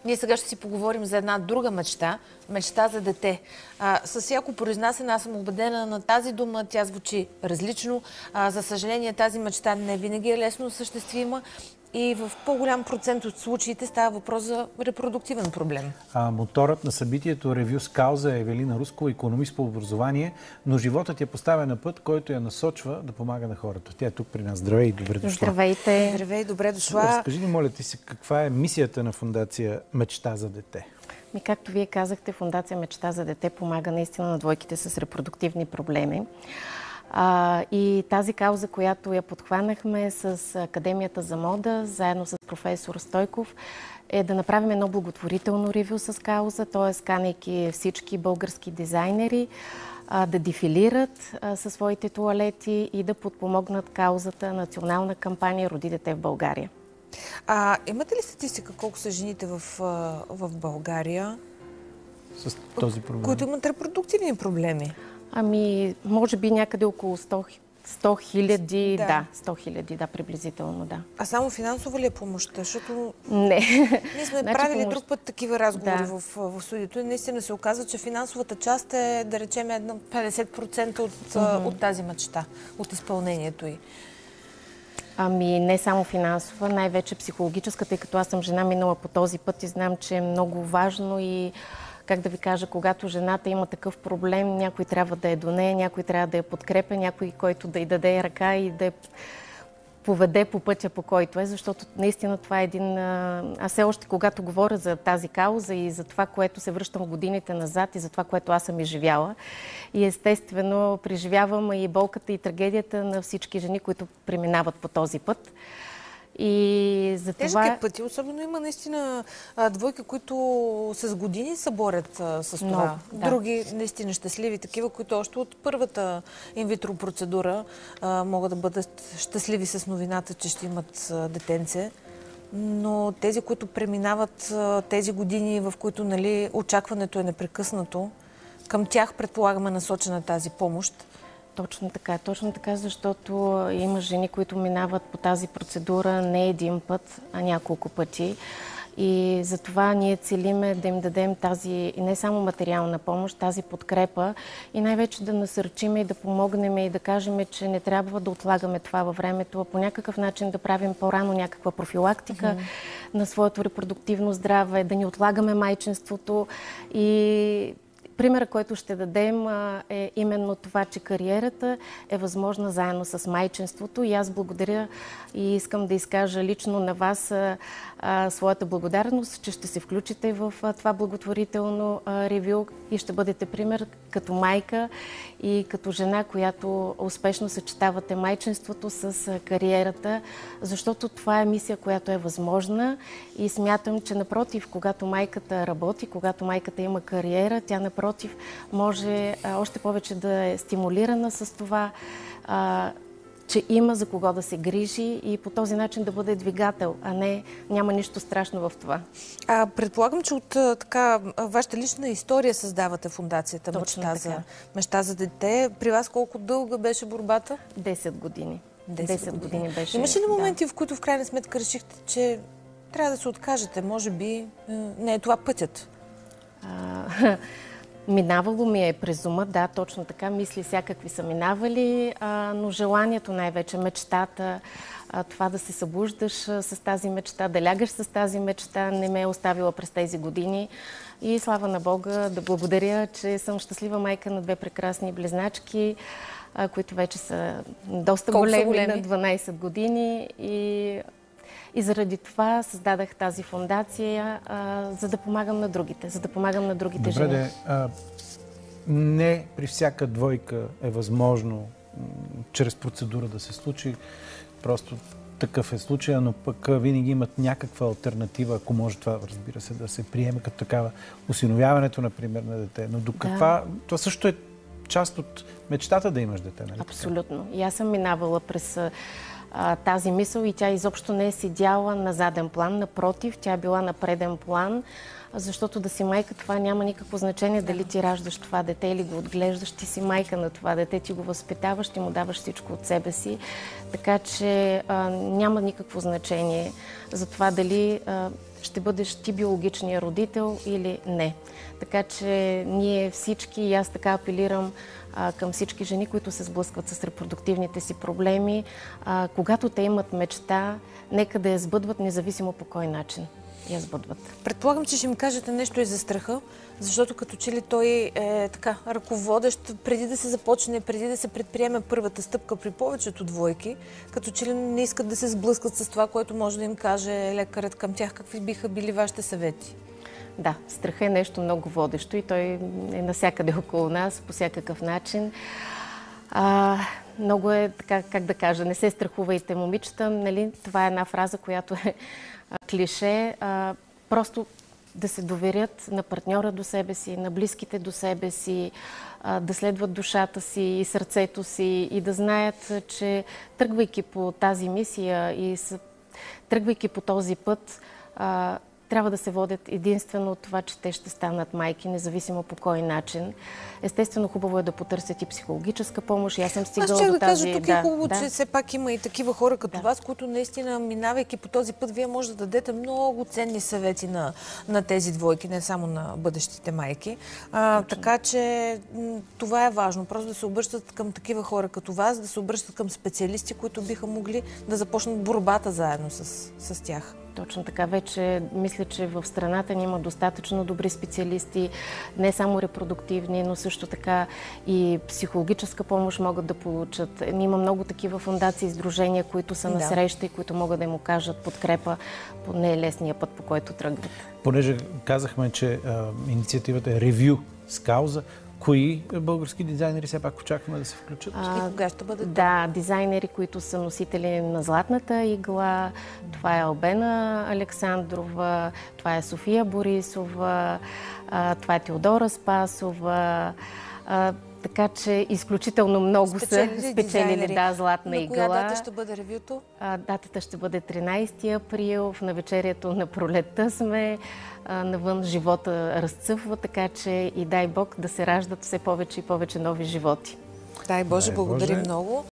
Ние сега ще си поговорим за една друга мечта. Мечта за дете. С всяко произнасяне аз съм убедена на тази дума. Тя звучи различно. За съжаление, тази мечта не винаги е лесно осъществима. И в по-голям процент от случаите става въпрос за репродуктивен проблем. Моторът на събитието Ревю с кауза е Евелина Рускова, икономист по образование, но животът я поставя на път, който я насочва да помага на хората. Тя е тук при нас. Здравей и добре дошла. Здравейте. Здравей, добре дошла. Разкажи ни, моля ти се, каква е мисията на фондация Мечта за дете? Както вие казахте, фондация Мечта за дете помага наистина на двойките с репродуктивни проблеми. И тази кауза, която я подхванахме с Академията за мода, заедно с професор Стойков, е да направим едно благотворително ревю с кауза, т.е. канейки всички български дизайнери да дефилират със своите тоалети и да подпомогнат каузата национална кампания "Роди дете в България". Имате ли статистика колко са жените в България, с този проблем, които имат репродуктивни проблеми? Може би някъде около 100 хиляди, да, 100 хиляди, да, приблизително, да. А само финансова ли е помощта? Защото не. Ние сме правили друг път такива разговори в студиото и наистина се оказва, че финансовата част е, да речем, 50% от тази мечта, от изпълнението й. Не само финансова, най-вече психологическа, тъй като аз съм жена минала по този път и знам, че е много важно и как да ви кажа, когато жената има такъв проблем, някой трябва да е до нея, някой трябва да я подкрепя, някой, който да й даде ръка и да я поведе по пътя, по който е, защото наистина това е един... Аз все още, когато говоря за тази кауза и за това, което се връщам годините назад и за това, което аз съм изживяла, и естествено преживявам и болката и трагедията на всички жени, които преминават по този път. И за тежък това... е пъти, особено има наистина двойки, които с години се борят с това. Да. Други наистина щастливи, такива, които още от първата инвитро процедура могат да бъдат щастливи с новината, че ще имат детенце. Но тези, които преминават тези години, в които очакването е непрекъснато, към тях предполагаме насочена тази помощ. Точно така, защото има жени, които минават по тази процедура не един път, а няколко пъти. И затова ние целиме да им дадем тази не само материална помощ, тази подкрепа и най-вече да насърчим и да помогнем и да кажем, че не трябва да отлагаме това във времето, а по някакъв начин да правим по-рано някаква профилактика на своето репродуктивно здраве, да не отлагаме майчинството. И примерът, който ще дадем, е именно това, че кариерата е възможна заедно с майчинството. И аз благодаря и искам да изкажа лично на вас своята благодарност, че ще се включите в това благотворително ревю и ще бъдете пример като майка и като жена, която успешно съчетавате майчинството с кариерата, защото това е мисия, която е възможна и смятам, че напротив, когато майката работи, когато майката има кариера, тя напротив може още повече да е стимулирана с това, че има за кого да се грижи и по този начин да бъде двигател, а не няма нищо страшно в това. Предполагам, че от вашата лична история създавате фондацията Мечта за дете. При вас колко дълга беше борбата? 10 години. 10 години беше. Имаше ли моменти, в които в крайна сметка решихте, че трябва да се откажете? Може би не е това пътят? Минавало ми е през ума, да, точно така. Мисли всякакви са минавали, но желанието най-вече, мечтата, това да се събуждаш с тази мечта, да лягаш с тази мечта, не ме е оставила през тези години. И слава на Бога, да благодаря, че съм щастлива майка на 2 прекрасни близначки, които вече са доста големи, на 12 години. И заради това създадах тази фондация, за да помагам на другите, жени. Добре, не при всяка двойка е възможно чрез процедура да се случи. Просто такъв е случая, но пък винаги имат някаква алтернатива, ако може това, разбира се, да се приеме като такава. Осиновяването, например, на дете. Но до каква... Това също е част от мечтата да имаш дете, нали? Абсолютно. И аз съм минавала през тази мисъл и тя изобщо не е седяла на заден план. Напротив, тя е била на преден план, защото да си майка, това няма никакво значение дали ти раждаш това дете или го отглеждаш. Ти си майка на това дете, ти го възпитаваш, ти му даваш всичко от себе си. Така че няма никакво значение за това дали ще бъдеш ти биологичния родител или не. Така че ние всички, и аз така апелирам към всички жени, които се сблъскват с репродуктивните си проблеми, когато те имат мечта, нека да я сбъдват, независимо по кой начин я сбъдват. Предполагам, че ще ми кажете нещо и за страха, защото като че ли той е така ръководещ, преди да се започне, преди да се предприеме първата стъпка при повечето двойки, като че ли не искат да се сблъскат с това, което може да им каже лекарят към тях. Какви биха били вашите съвети? Да, страха е нещо много водещо и той е навсякъде около нас, по всякакъв начин. Много е, така, как да кажа, не се страхувайте, момичета. Нали? Това е една фраза, която е клише. Просто да се доверят на партньора до себе си, на близките до себе си, да следват душата си и сърцето си и да знаят, че тръгвайки по тази мисия и тръгвайки по този път, трябва да се водят единствено от това, че те ще станат майки, независимо по кой начин. Естествено, хубаво е да потърсят и психологическа помощ. И аз съм стигала до тази... Кажа, тук е хубаво, че все пак има и такива хора като вас, които наистина, минавайки по този път, вие може да дадете много ценни съвети на тези двойки, не само на бъдещите майки. Така че това е важно. Просто да се обръщат към такива хора като вас, да се обръщат към специалисти, които биха могли да започнат борбата заедно с тях. Точно така. Вече мисля, че в страната ни има достатъчно добри специалисти, не само репродуктивни, но също така и психологическа помощ могат да получат. Има много такива фондации и сдружения, които са на среща и които могат да им окажат подкрепа по не-лесния път, по който тръгват. Понеже казахме, че инициативата е ревю с кауза, кои български дизайнери все пак очакваме да се включат? И кога ще бъдат? Да, дизайнери, които са носители на Златната игла. Това е Албена Александрова, това е София Борисова, това е Теодора Спасова. Така че изключително много са спечелили Златна игла. На коя дата ще бъде ревюто? Датата ще бъде 13 април, в навечерието на пролетта сме. Навън живота разцъфва, така че и дай Бог да се раждат все повече и повече нови животи. Дай Боже, благодарим много.